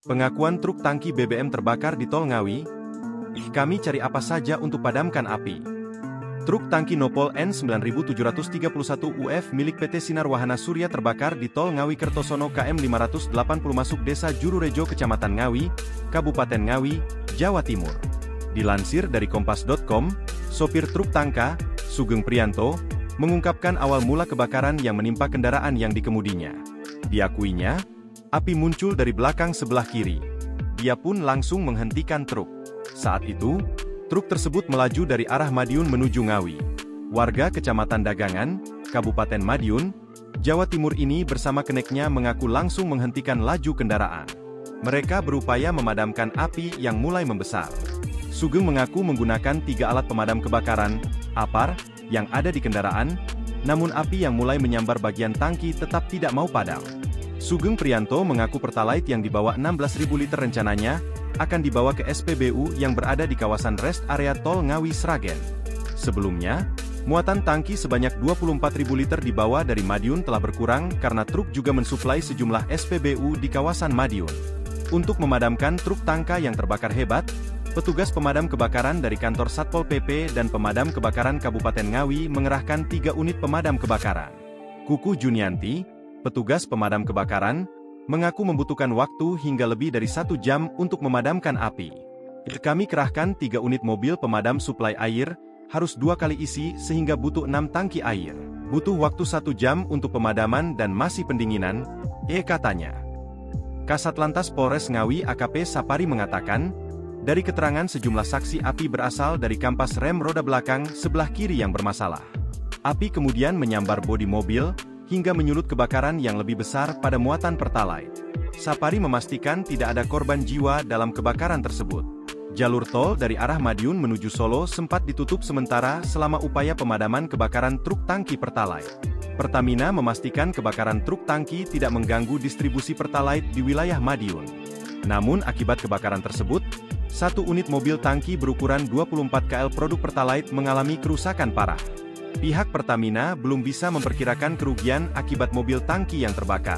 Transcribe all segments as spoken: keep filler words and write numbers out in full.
Pengakuan truk tangki B B M terbakar di Tol Ngawi. Kami cari apa saja untuk padamkan api. Truk tangki Nopol N sembilan tujuh tiga satu U F milik P T Sinar Wahana Surya terbakar di Tol Ngawi Kertosono K M lima ratus delapan puluh masuk Desa Jururejo Kecamatan Ngawi, Kabupaten Ngawi, Jawa Timur. Dilansir dari kompas titik com, sopir truk tangka, Sugeng Priyanto, mengungkapkan awal mula kebakaran yang menimpa kendaraan yang dikemudinya. Diakuinya, api muncul dari belakang sebelah kiri. Dia pun langsung menghentikan truk. Saat itu, truk tersebut melaju dari arah Madiun menuju Ngawi. Warga Kecamatan Dagangan, Kabupaten Madiun, Jawa Timur ini bersama keneknya mengaku langsung menghentikan laju kendaraan. Mereka berupaya memadamkan api yang mulai membesar. Sugeng mengaku menggunakan tiga alat pemadam kebakaran, A P A R, yang ada di kendaraan, namun api yang mulai menyambar bagian tangki tetap tidak mau padam. Sugeng Priyanto mengaku Pertalite yang dibawa enam belas ribu liter rencananya, akan dibawa ke S P B U yang berada di kawasan rest area Tol Ngawi Sragen. Sebelumnya, muatan tangki sebanyak dua puluh empat ribu liter dibawa dari Madiun telah berkurang karena truk juga mensuplai sejumlah S P B U di kawasan Madiun. Untuk memadamkan truk tangka yang terbakar hebat, petugas pemadam kebakaran dari kantor Satpol P P dan pemadam kebakaran Kabupaten Ngawi mengerahkan tiga unit pemadam kebakaran. Kuku Junianti, petugas pemadam kebakaran, mengaku membutuhkan waktu hingga lebih dari satu jam untuk memadamkan api. Kami kerahkan tiga unit mobil pemadam suplai air, harus dua kali isi sehingga butuh enam tangki air. Butuh waktu satu jam untuk pemadaman dan masih pendinginan, E katanya. Kasat Lantas Polres Ngawi A K P Sapari mengatakan, dari keterangan sejumlah saksi api berasal dari kampas rem roda belakang sebelah kiri yang bermasalah. Api kemudian menyambar bodi mobil, hingga menyulut kebakaran yang lebih besar pada muatan Pertalite. Sapari memastikan tidak ada korban jiwa dalam kebakaran tersebut. Jalur tol dari arah Madiun menuju Solo sempat ditutup sementara selama upaya pemadaman kebakaran truk tangki Pertalite. Pertamina memastikan kebakaran truk tangki tidak mengganggu distribusi Pertalite di wilayah Madiun. Namun akibat kebakaran tersebut, satu unit mobil tangki berukuran dua puluh empat kilogram produk Pertalite mengalami kerusakan parah. Pihak Pertamina belum bisa memperkirakan kerugian akibat mobil tangki yang terbakar.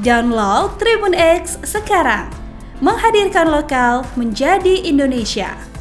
Download Tribun X sekarang, menghadirkan lokal menjadi Indonesia.